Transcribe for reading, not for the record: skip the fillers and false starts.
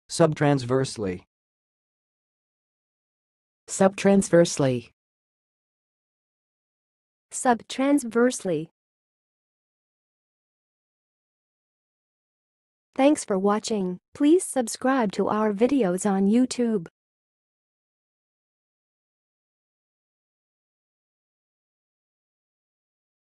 subtransversely, subtransversely, subtransversely. Thanks for watching. Please subscribe to our videos on YouTube.